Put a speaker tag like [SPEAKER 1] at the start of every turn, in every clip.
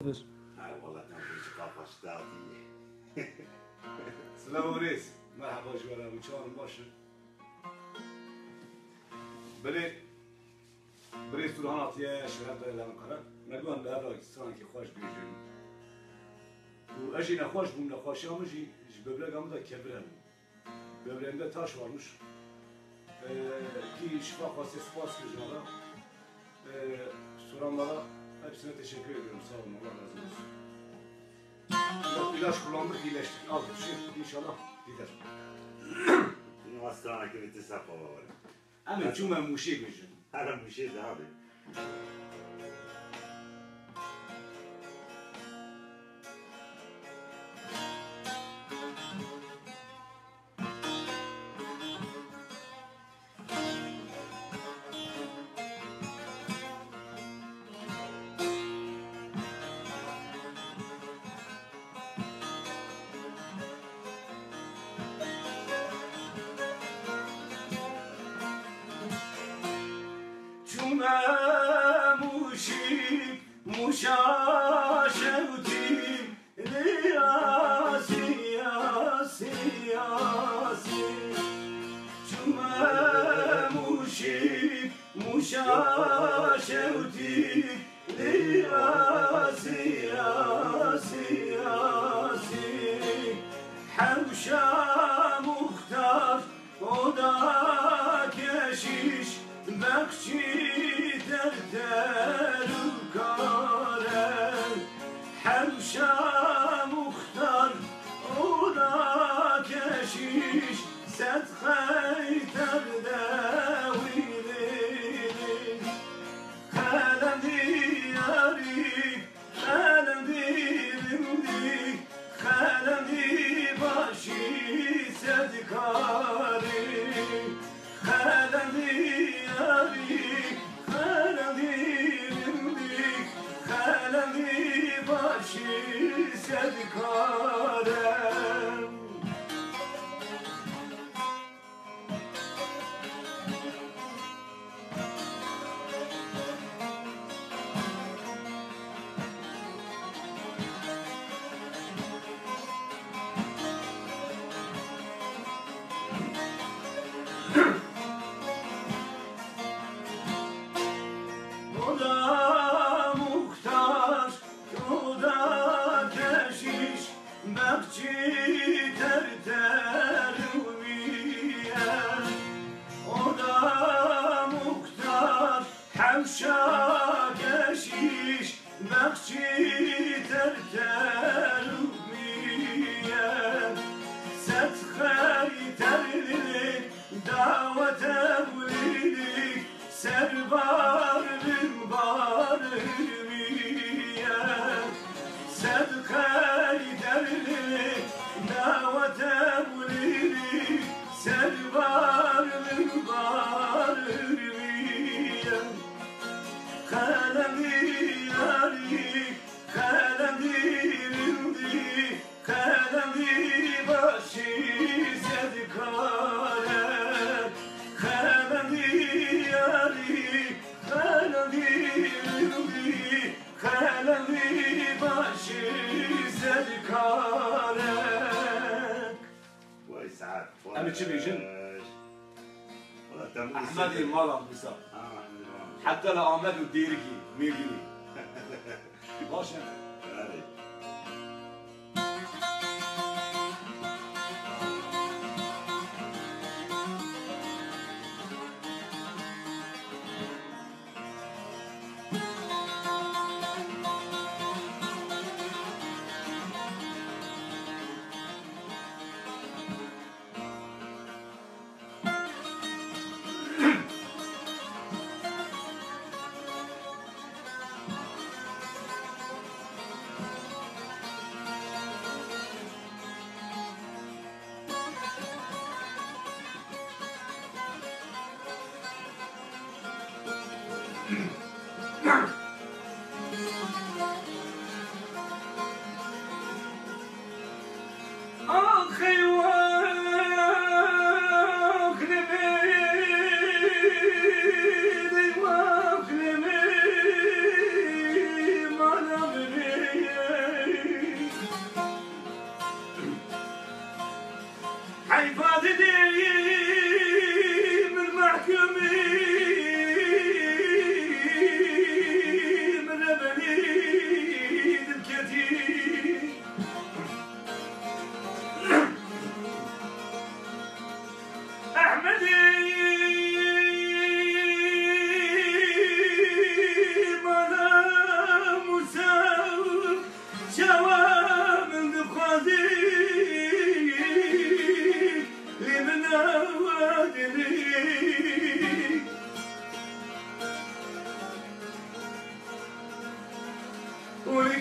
[SPEAKER 1] والله تنفيذ قفص داطي.
[SPEAKER 2] سلام وريس مرحبا جوارا وشلون باشن بري سورهانات يا شراب دايلا مقرن نقول لا راي سان كي خوش بيجن واجي نخوش بوم نخوش امجي ببلغ امدا كبرن ببلغنده taş varmış ki şifa khası spas kırjala soranlara hepsine teşekkür ediyorum sağ olun Allah razı olsun. İlaç kullandık, iyileştik. Az bir şey inşallah gider.
[SPEAKER 1] Hastaneye gitti safa var.
[SPEAKER 2] Ama cuma muşi geçin.
[SPEAKER 1] Her bir şey de abi.
[SPEAKER 2] Muşa şevti riyasi yasi yasi Cuma muşik muşa şevti riyasi yasi yasi Hevşa muhtar o da keşiş bekçi derderu kare Hemşa muhtar o da keşiş set hayter deviri Kalemi yari kalemi rimdi kalemi başı sedkari Kalemi yari kalemi başı sedkarem O da muhtar, o da keşiş, bekçi terterviye. O da muhtar, hemşa keşiş, bekçi terterviye. Sethay terlilik, davet evlilik, servar barviye Sedkay derli davet evlilik servar barviye Kalemi yari kalemi rindi kalemi başı sedkare Kalemi yari kalemi rindi kalemi başı sedkare
[SPEAKER 1] Vay saat.
[SPEAKER 2] Ama çi bejin?
[SPEAKER 1] والله
[SPEAKER 2] أحمد المالم بسا حتى لأحمد الديركي ميرجني ماشي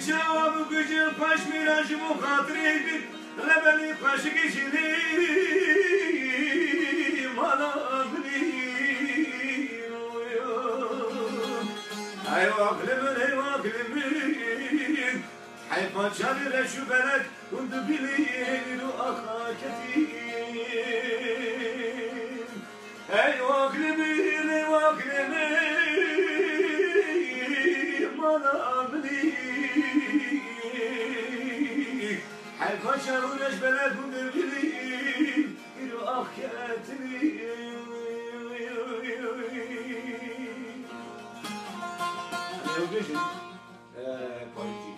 [SPEAKER 2] شواب گوجه پاش میراجم و خاطری بید لبنی پاش گیشیلی مالا بلی ای واقلمن حیفان شبی رشو بلد کند بلی رو آخا کتیم ای واقلمن مالا بلی حیفان شبونش بلد کند بلی رو آخا کتیم پاییزی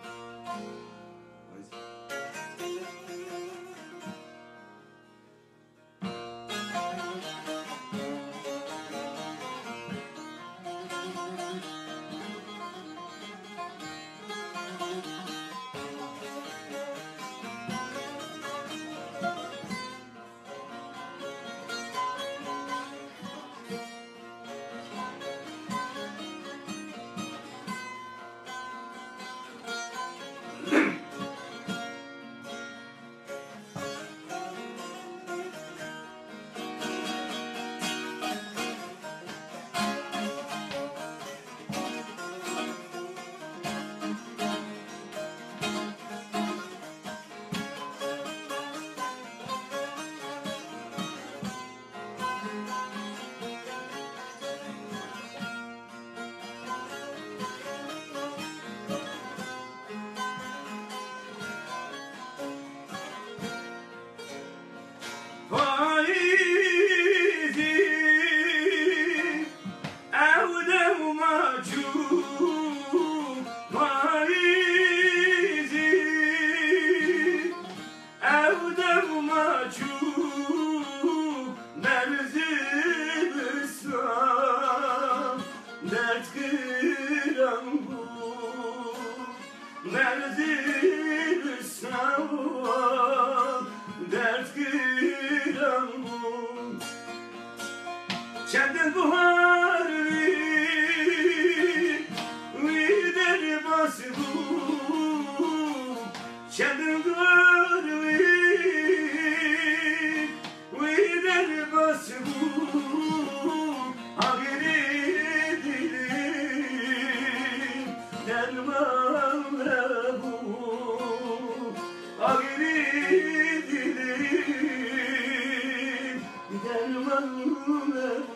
[SPEAKER 2] Çendin buhar videri bası bu Çendin buhar videri bası bu Agiri dilim dermanla bu Agiri dilim dermanla bu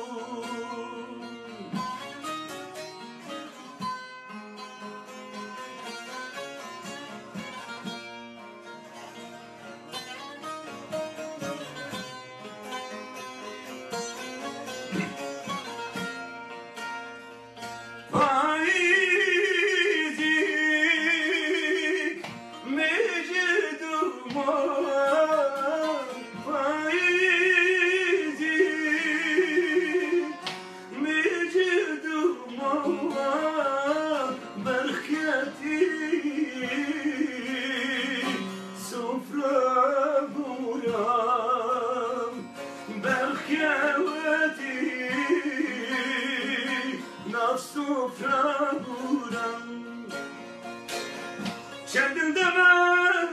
[SPEAKER 2] Çendin de ben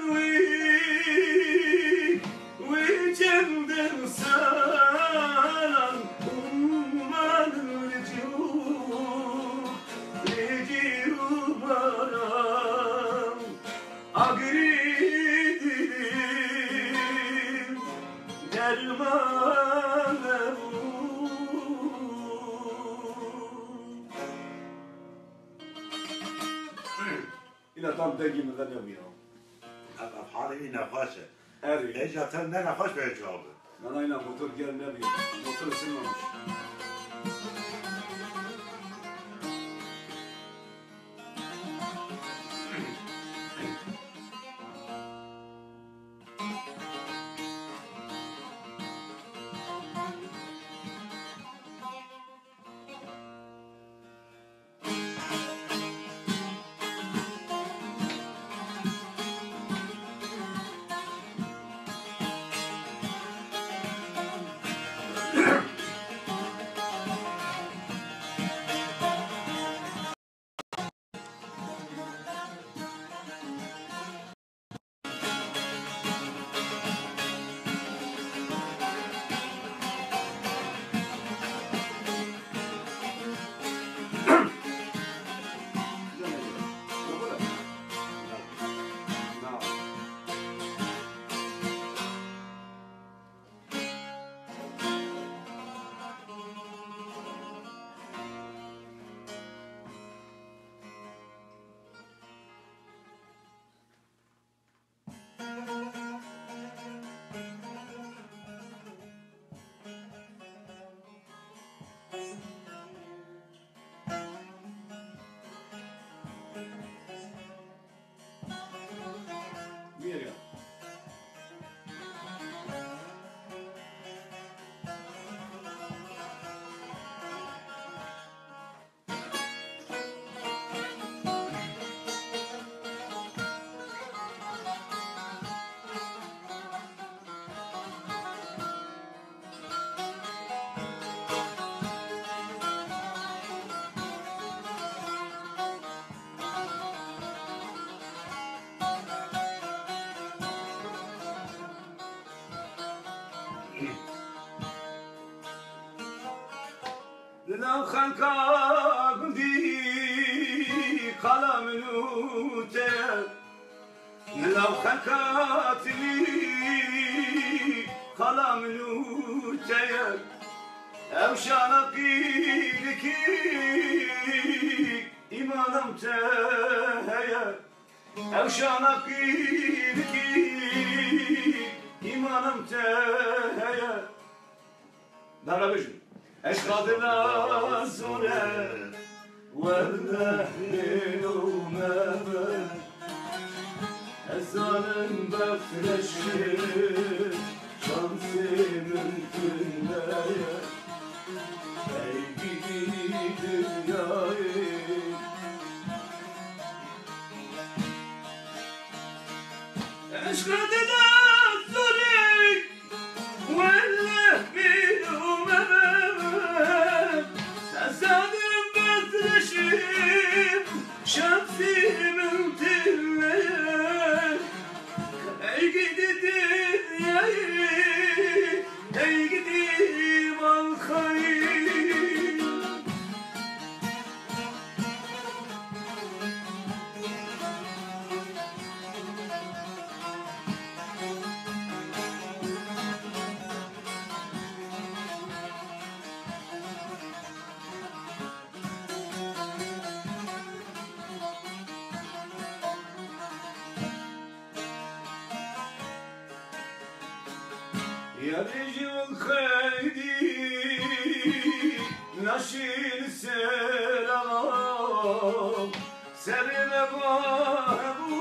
[SPEAKER 2] çendin salan ummanın ricu baram agri dilim dermanım إلى طعم تاجي من غدا وياهم.
[SPEAKER 1] أبقى حالي نقاشة.
[SPEAKER 2] أري.
[SPEAKER 1] ليش أتمنى نقاش بيجاوب.
[SPEAKER 2] أنا هنا موتور جال نبي موتور سلمة مش. خنکا گندی قلمنوته لو خنکاتلی قلمنوته اوشانا قیلکی ایمانم تهیه اوشانا قیلکی ایمانم تهیه نرا بجو اشقادنا زوره والنهل ومامن ezanın bekleşir şansımın günlere ey gidi dünyayı eşkadına zürek velle bilum emem ezanın bekleşir şansımın günlere ey gidi dünyayı, ey gidi malkayı. يا رجل خيدي نشيل سلام سلم بابو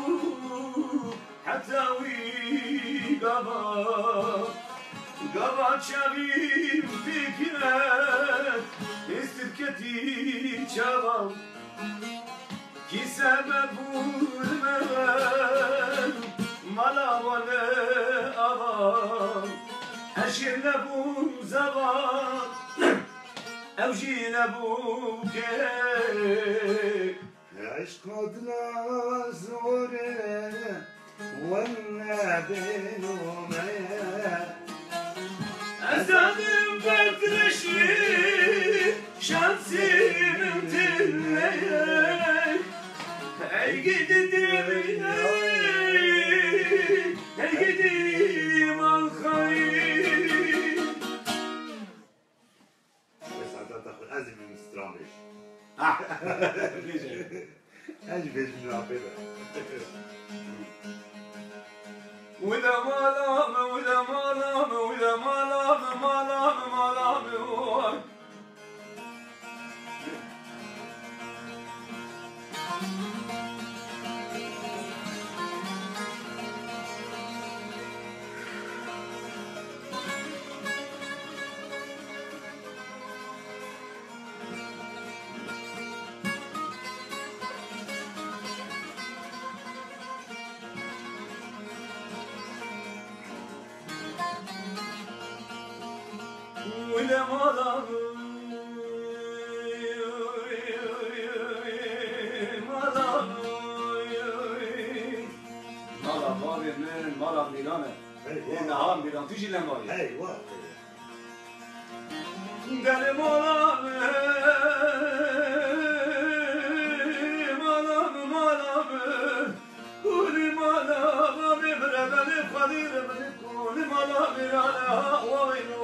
[SPEAKER 2] حتى ويقبا قبا شبيب فكرة استركتي شباب كي سبب المغال ملا ولا أبا أشير لبو زبان أوجي لبو كي
[SPEAKER 1] عشقنا زوره والنبي وميا
[SPEAKER 2] أزادم بترشي شمسي من تليك أي قد دمي القديم الخير
[SPEAKER 1] بس انت تاخذ ازم من سترامبيش
[SPEAKER 2] ليش
[SPEAKER 1] اجبد من ربنا
[SPEAKER 2] وإذا ما لام وإذا ما لام وإذا ما لام ما لام ما لام وإذا ما لام مالا ميلانه نهار ميلان تيجي لماي
[SPEAKER 1] ايوه
[SPEAKER 2] دل مالا قولي مالا ببرة بلي قدير بلي قولي مالا ميلانا وينو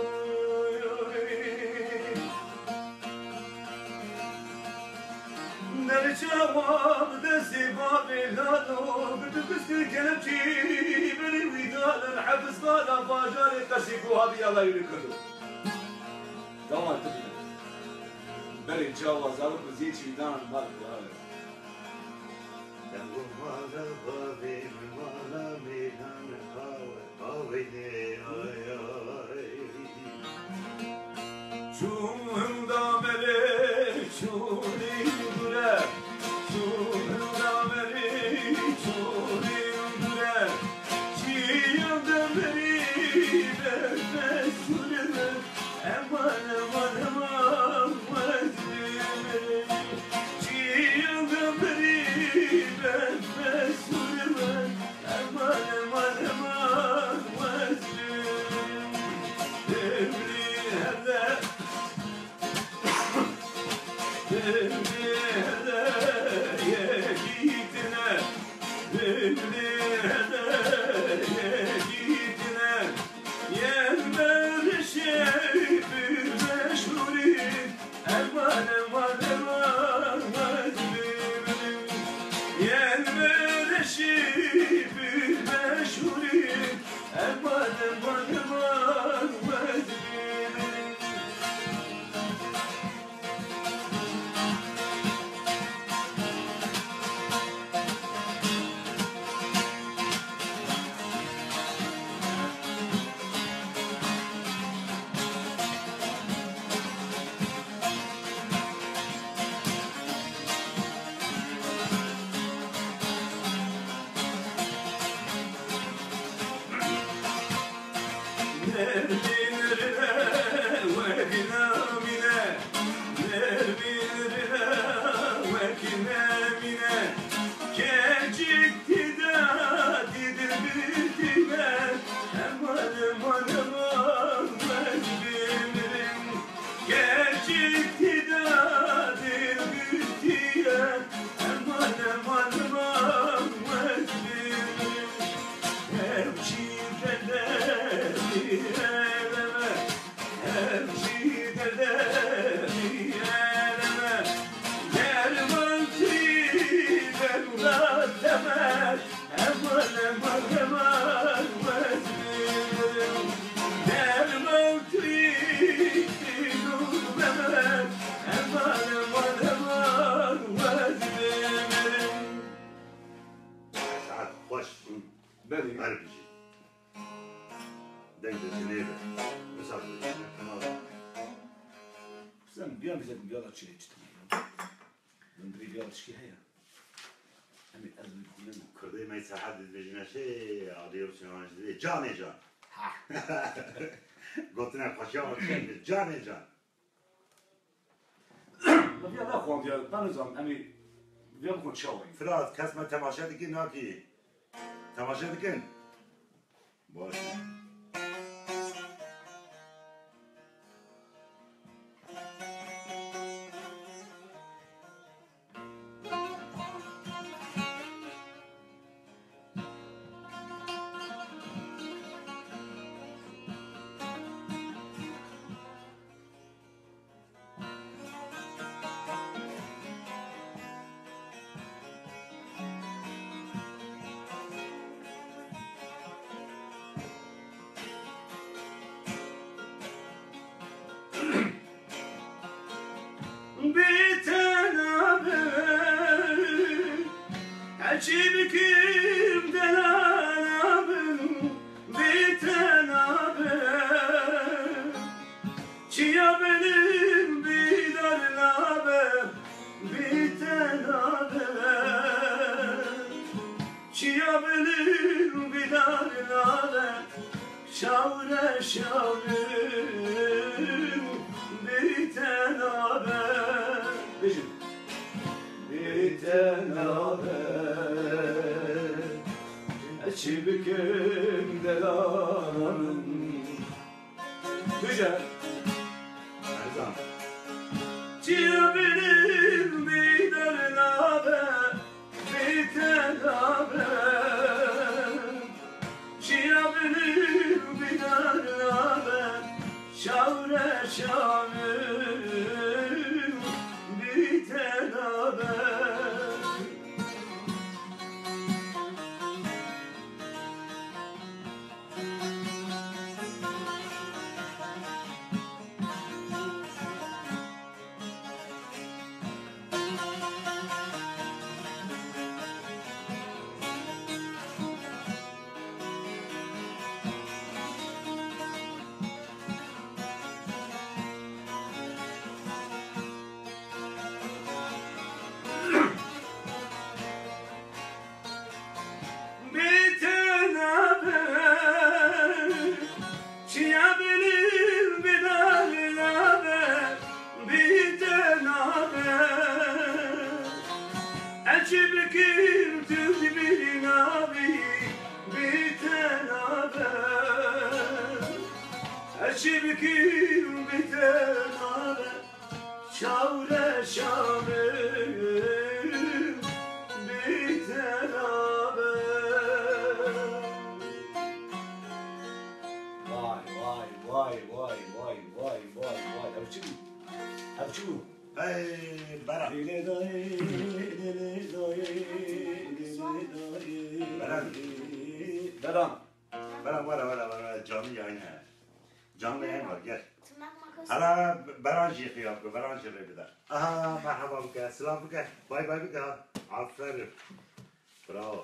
[SPEAKER 2] جواب دسي بابي لانو بدكستي كلمتي بلي ويدان الحبس قال فاجاري قشيكو هذه الله يركضو تمام تبدا بلي جواز هذا بزيد ويدان المال
[SPEAKER 1] مالا بابي مالا ميلان قاويني
[SPEAKER 2] شون دا بلي شوني دوره شون دا بلي شوني دوره شيون دا بلي بسوره امان امان امان وزير شيون دا بلي بسوره امان امان امان وزير
[SPEAKER 1] ساعات خوش
[SPEAKER 2] بله
[SPEAKER 1] هربجي دنگ جنيبه مسافر تمام
[SPEAKER 2] sen bir an bize bir çile içtim. Ben bir çile ya. Hani az bir kullanım.
[SPEAKER 1] كردي ما يتحدد بجنا شيء عادي بسمعنا جديد جاني جان قلت لنا قشاور جاني جان
[SPEAKER 2] ما في هذا خوان diyor. Ben o zaman hani bir an konuşalım.
[SPEAKER 1] فراد كسمة تماشا دكين ناكي تماشا دكين باش
[SPEAKER 2] Biten haber Acib kimden anabın Biten haber Çiya benim bilir haber Biten haber Çiya benim bilir haber Şavre şavre Biten haber Biten haber Çibikim delanın Güzel
[SPEAKER 1] Erzan
[SPEAKER 2] Çibilim biten haber Biten haber Çibilim biten haber Şavre şavre biten haber Biten haber Çiğabilir bilen haber Biten haber Elçibikim tüzbirin abi Biten haber Elçibikim biten haber Şavre şavre biten haber Beram.
[SPEAKER 1] Bana canlı yayın he. Canlı yayın var gel.
[SPEAKER 3] Tırnak makası.
[SPEAKER 1] Hala Beranji yıkıyor, Beranji bir aha merhaba bika, selam bika, bay bay bika. Aferin. Bravo.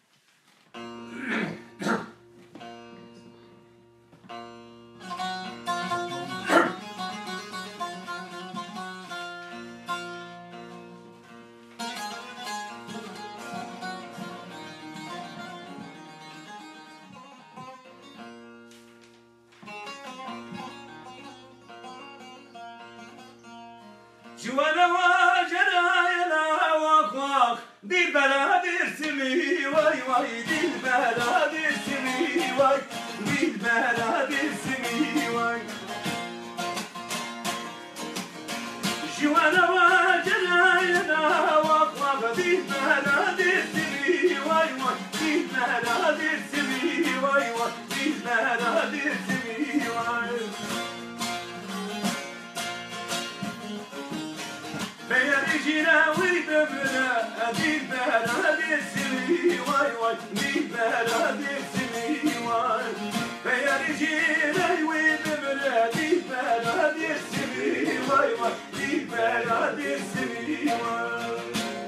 [SPEAKER 2] Civana macerayla vak vak dilbera dirsimi vay vay dilbera dirsimi vay dilbera dirsimi vay Civana macerayla vak vak dilbera dirsimi vay vay dilbera dirsimi vay vay dilbera dirsimi vay Beyericine uydumuna dilbera dirsimi vay vay dilbera dirsimi vay Beyericine uydumuna dilbera dirsimi vay vay dilbera dirsimi vay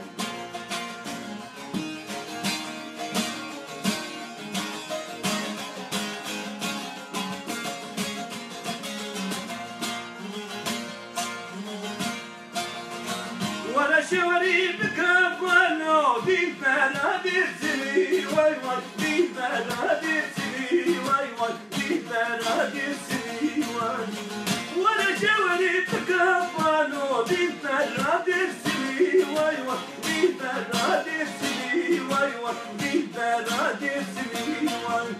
[SPEAKER 2] ولا شوري بكفلو دي بلادي سمي واي واي دي بلادي سمي واي واي دي بلادي سمي واي ولا شوري بكفلو دي بلادي سمي واي واي دي بلادي سمي واي واي دي بلادي سمي واي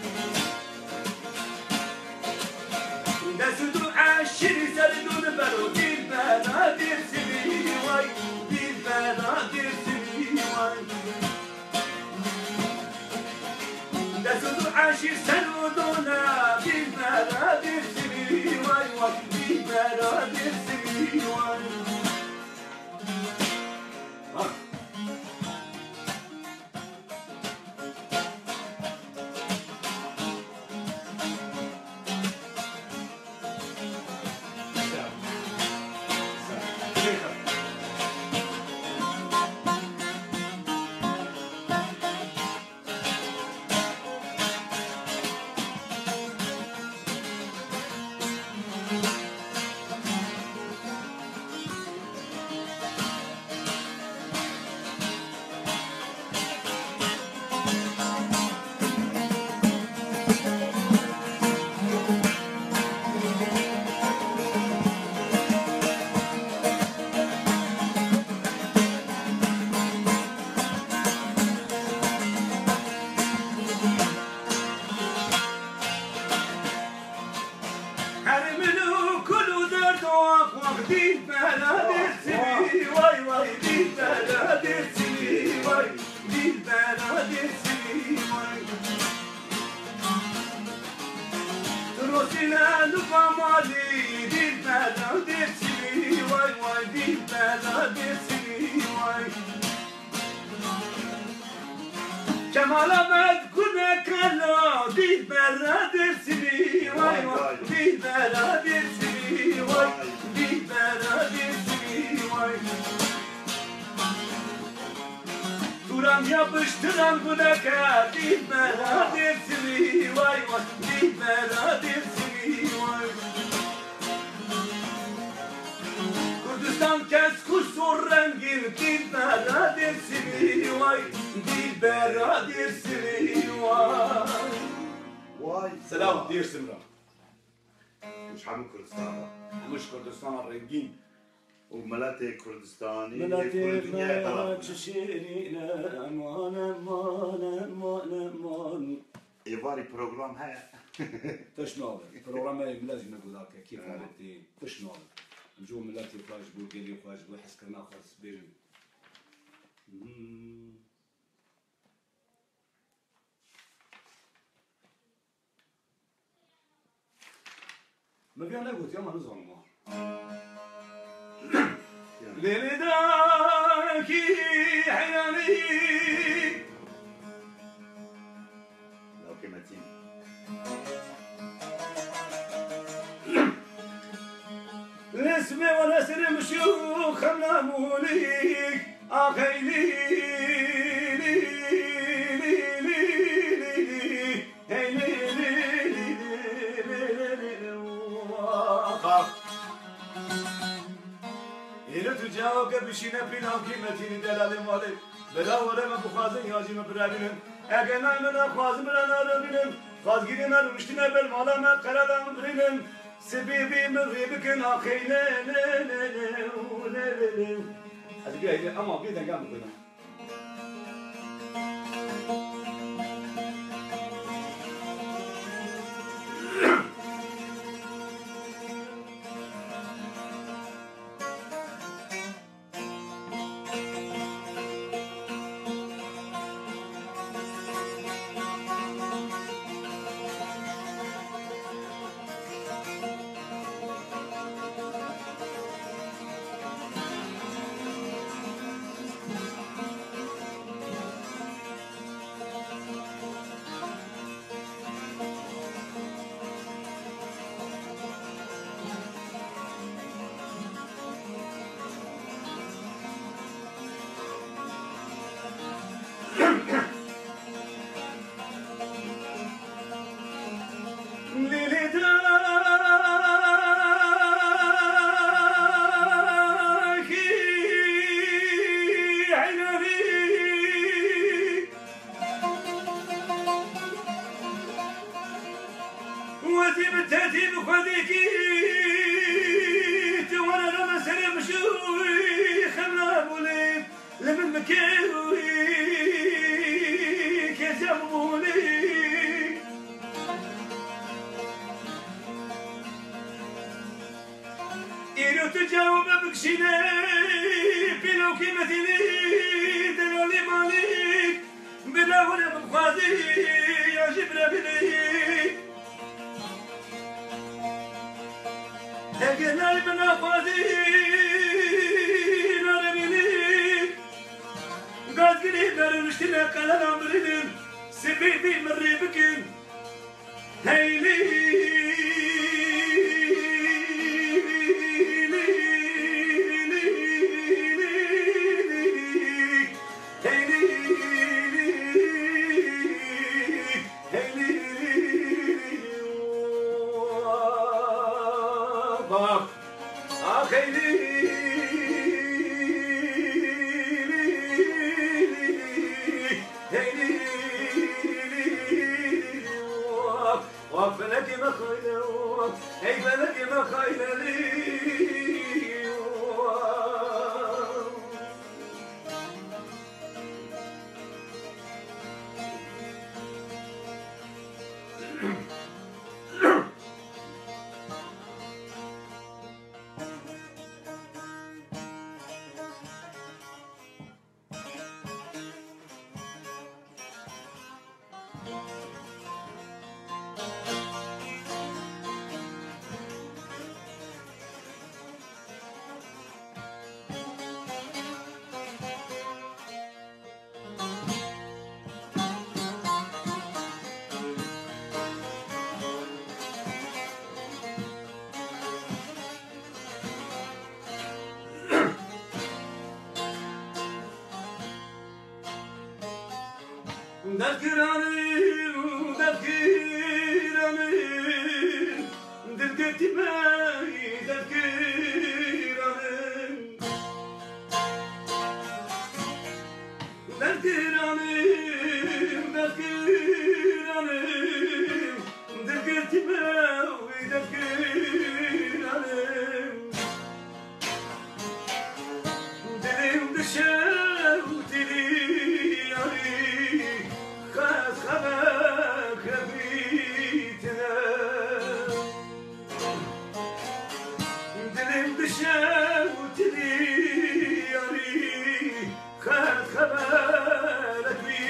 [SPEAKER 2] دسدو عشري سردون بلو دي بلادي سمي واي بلادي سمي واي دسدو عشر سردونا دي بلادي سمي واي واي دي بلادي سمي واي Kemal Ahmet Kunekala dilbera dersini vay vay dilbera dersini vay dilbera dersini vay Duran yapıştıran Kuneka dilbera dersini vay vay dilbera dersini vay Kurdistan kes kusur rengin dilbera dersini vay dilbera dersini vay
[SPEAKER 1] Vay.
[SPEAKER 2] Selam dersim ra
[SPEAKER 1] مش حامل كردستان
[SPEAKER 2] مش كردستان الرنجين
[SPEAKER 1] وملاتي كردستاني
[SPEAKER 2] ملاتي
[SPEAKER 1] كل الدنيا طلب
[SPEAKER 2] تشيرينا امان امان امان امان
[SPEAKER 1] ايفاري بروجرام هاي
[SPEAKER 2] تشنال برنامج لازم نقول هكا كيف عرفتي تشنال نجو ملاتي فاش بولغاري فاش بحس كنا خاص بيجن ما فيها نقول يا ما نزعل ما ليلي دا اسمي وانا سلم شيوخ خمنا موليك اخيلي لي لي لي لي لي تجاوب بشينا بينا قيمتي دلال مالك بلا ولا ما بخازن ياجي ما برابلن اجنا من خازن بلا رابلن خاز جينا رمشتنا بالمالا ما قرادم بريلن سبيبي من غيبك اخينا لا لا لا لا هذه جاي اما بيدا قام بنا تجاوب بكشيني بلو كيمتيني دلالي مالك بلا ولا بخاذي يا جبرابيلي هاجنا بنا خاذي ناربيلي قادقني برمشتنا قلنا مريدين سبيبي مري بكين هيلي دكراني دكراني دلقتي باي دكراني دكراني دكراني دلقتي باي دكراني دليم دشاوت لي خبرك بي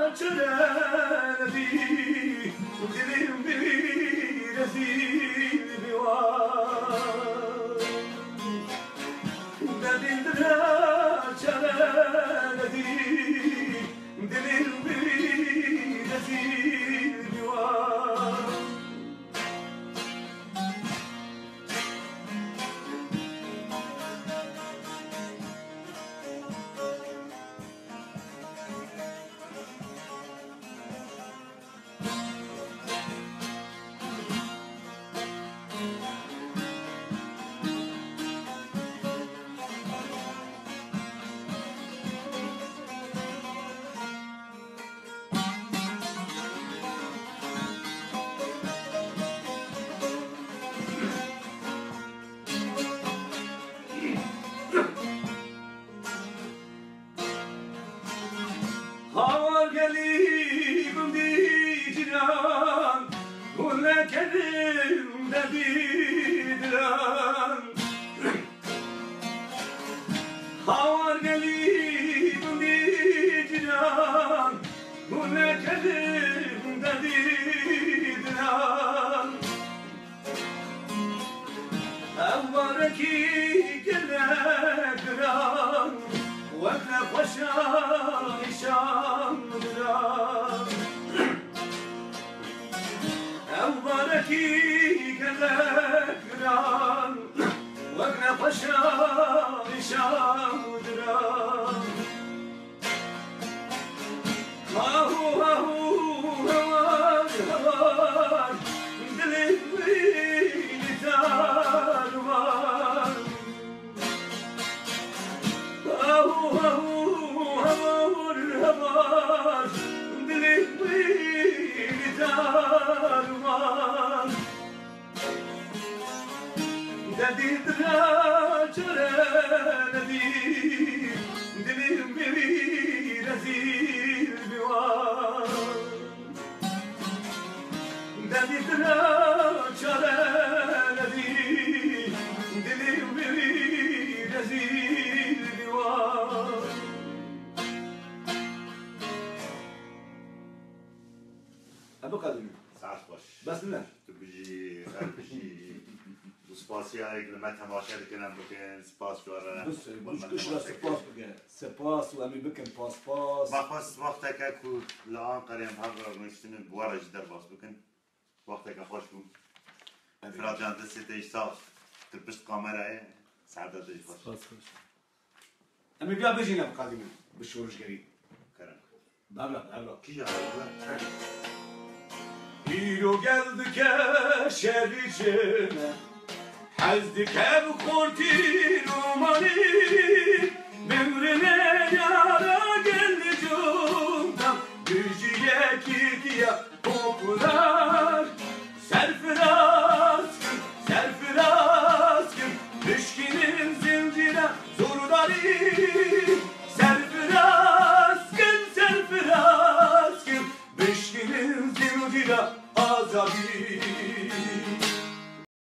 [SPEAKER 2] çöreledi dilim bir rezil bir var Dedildiler çöreledi dilim bir rezil bir var Havar gelip diciran Hulle kedim dediran Havar gelip diciran Hulle kedim dediran Evvareki gelekran وابن خشان شام درام أوبركي كذكران وابن خشان شام درام هاهو هاهو هوان هوان دلي وين تاروان هاهو هاهو الهوان دلي وين تاروان ددي دراجر ندي دلي وين رزيل بوان ددي دراجر ندي دلي وين رزيل
[SPEAKER 3] أبو قادم
[SPEAKER 1] ساعت باش
[SPEAKER 3] بس نه
[SPEAKER 1] تو بيجي خير بيجي وسباسي هاي لما تماشى الكلام بكن سباس جوارا
[SPEAKER 3] بس مش كشرة سباس بقى سباس وأمي بكن باس
[SPEAKER 1] ما خاص وقتك اكو الان قريم هاغر نشتن بورا جدر باس بكن وقتك خوش بو فرادان دستي يشتاق تلبس كاميرا سعادة تجي خوش
[SPEAKER 3] باس خوش أمي بيا بيجينا أبو قادم بالشورش قريب
[SPEAKER 1] كرم
[SPEAKER 3] بابلا
[SPEAKER 1] كي جا
[SPEAKER 2] Hiro geldi keşer içine Hazdi kev kurti rumani Memrine yara geldi cundan Gücüye kikiye popular Serfiraskın Düşkinin zincire zorları Serfiraskın Düşkinin zincire azabi